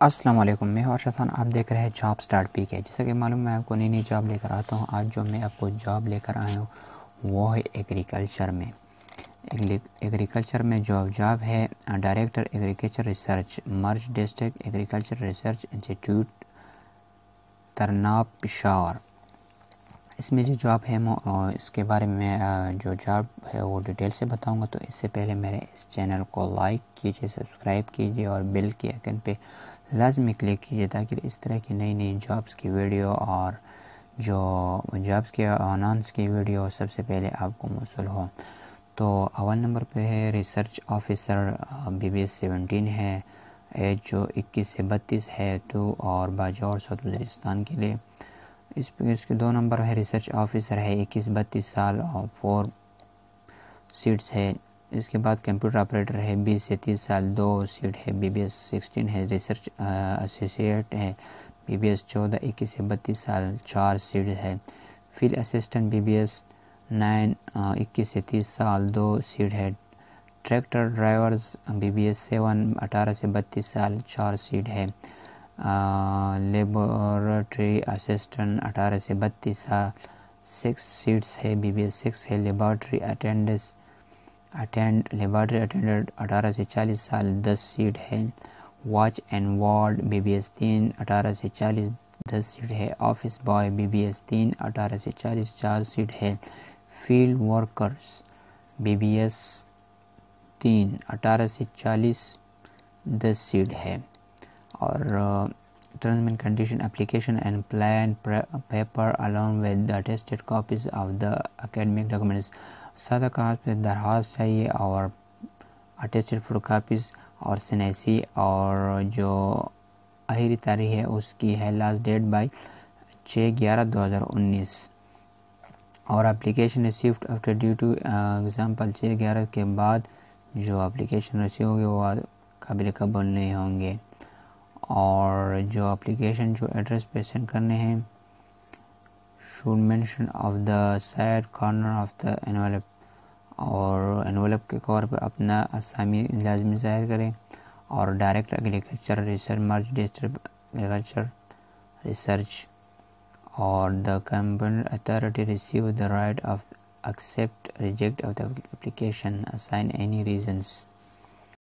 السلام علیکم، میں ارشد خان، آپ دیکھ رہے ہیں جاب سٹارٹ پی کے۔ جیسا کہ معلوم میں آپ کو نئی جاب لے کر آتا ہوں۔ آج جو میں آپ کو جاب لے کر آیا ہوں وہ ہے ایگریکلچر میں۔ ایگریکلچر میں جو جاب ہے director agriculture research, merge district agriculture research institute Tarnab Peshawar. اس میں جو جاب ہے اس کے بارے میں جو جاب ہے وہ ڈیٹیل سے بتاؤں گا۔ تو اس سے پہلے میرے اس چینل کو لائک کیجئے، سبسکرائب کیجئے اور بیل کے آئیکن پہ لازمی کلک کیجئے تاکہ اس طرح کی نئی جابز کی ویڈیو اور جو جابز کے اناؤنس کی ویڈیو سب سے پہلے آپ کو موصول ہو۔ تو اول نمبر پہ ہے ریسرچ آفیسر، BBS 17 ہے، ایج جو 21 سے 32 ہے، تو اور باجوڑ ساؤتھ وزیرستان کے لیے۔ اس کے 2 نمبر ہے ریسرچ آفیسر ہے، 21-32 سال اور 4 سیٹس ہے۔ اس کے بعد کمپیوٹر آپریٹر ہے، 20 سے 30 سال، 2 سیٹ ہے، BBS 16 ہے۔ ریسرچ ایسوسیٹ ہے، BBS 14، 21 سے 32 سال، 4 سیٹ ہے۔ فیلڈ اسسٹنٹ BBS 9، 21 سے 30 سال، 2 سیٹ ہے۔ ٹریکٹر ڈرائیورز BBS 7، 18 سے 32 سال، 4 سیٹ ہے۔ لیبارٹری اسسٹنٹ 18 سے 32 سال، 6 سیٹس ہے، BBS 6 ہے۔ لیبارٹری لیبارٹری اٹینڈنٹ 18 سے 40 سال، 10 سیٹ ہے۔ واچ اینڈ وارڈ BBS 3، 18 سے 40، 10 سیٹ ہے۔ آفس بوائے BBS 3، 18 سے 40، 4 سیٹ ہے۔ فیلڈ ورکرز BBS 3، 18 سے 40، 10 سیٹ ہے۔ اور terms and condition application and plan paper along with the attested copies of the academic documents، سادہ کاغذ پہ درخواست چاہیے اور اٹیسٹڈ فوٹو کاپیز اور سنیسی، اور جو آخری تاریخ ہے اس کی ہے لاسٹ ڈیٹ بائی 6/11/2019، اور application received after due to example 6/11 کے بعد جو اپلیکیشن ریسیو ہوگی وہ قابل قبول نہیں ہوں گے۔ اور جو اپلیکیشن جو ایڈریس پہ سینڈ کرنے ہیں should mention of the side corner of the envelope، اور انویلپ کے کور پہ اپنا اسامی لازمی ظاہر کریں۔ اور direct agriculture research, merge district agriculture research, اور the competent authority receive the right of accept reject of the application assign any reasons۔